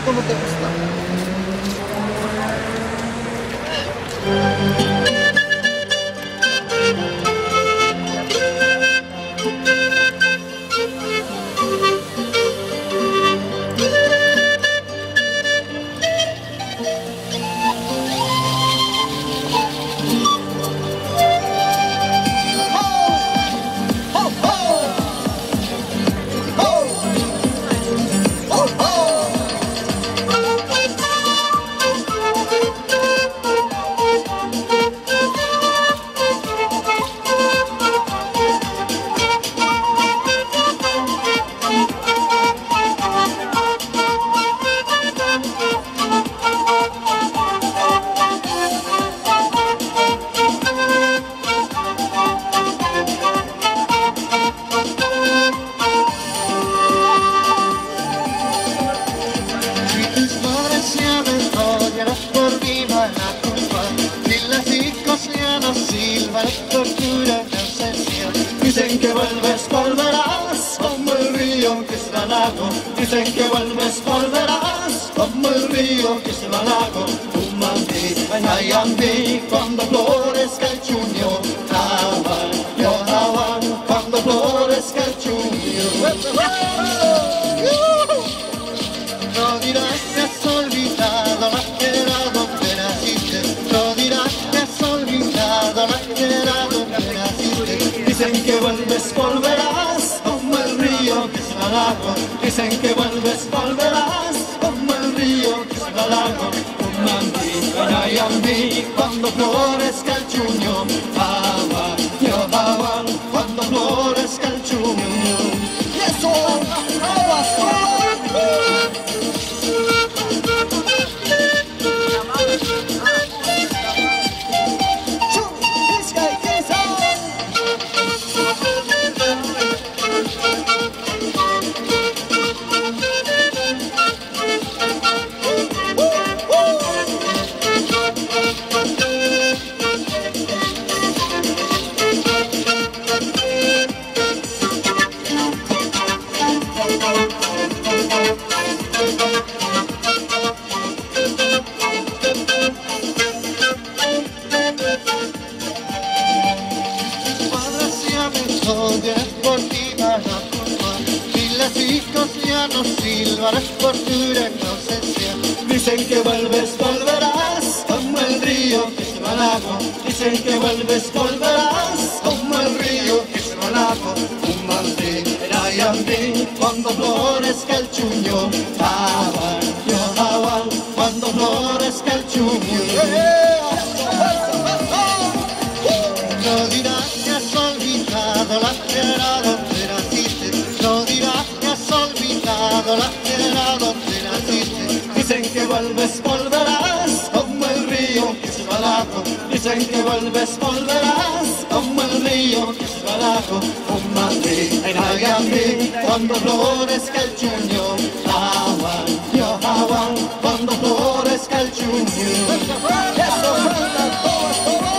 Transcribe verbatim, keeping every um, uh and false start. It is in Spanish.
esto no te gusta. Dicen que vuelves, volverás como el río que se va al lago. Dicen que vuelves, volverás como el río que se va al lago. Un mandi, ay andi, cuando florezca el chuño. Hawan, yo hawan, cuando florezca el chuño. No dirás que has olvidado la tierra donde naciste. No dirás que has olvidado la tierra donde naciste. Dicen que vuelves, volverás como el río que se va al lago. Dicen que vuelves, volverás como el río que se va al lago. Un mandi, ay andi, cuando florezca el chuño. Hawan, yo hawan, cuando florezca el chuño. Y eso, dicen que vuelves, volverás como el río que se va al lago. Dicen que vuelves, volverás como el río que se va al lago. Un mandi, ay andi, cuando florezca el chuño. Hawan, yo hawan, cuando florezca el chuño. No dirás que has olvidado la tierra donde naciste. No dirás que has olvidado la tierra donde naciste. Dicen que vuelves, volverás como el río que se va al lago. Dicen que vuelves, volverás como el río que se va al lago. Un mandi, ay andi, cuando florezca el chuño. Hawan, yo hawan, cuando florezca el chuño. Eso canta todos, todos.